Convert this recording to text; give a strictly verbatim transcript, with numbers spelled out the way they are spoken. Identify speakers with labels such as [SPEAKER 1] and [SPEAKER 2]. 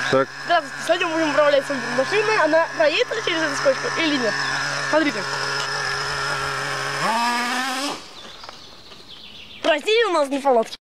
[SPEAKER 1] Так.
[SPEAKER 2] Здравствуйте, сегодня мы будем управлять своей машиной. Она проедет через эту скотчку или нет? Смотрите. Простите, у нас неполадки.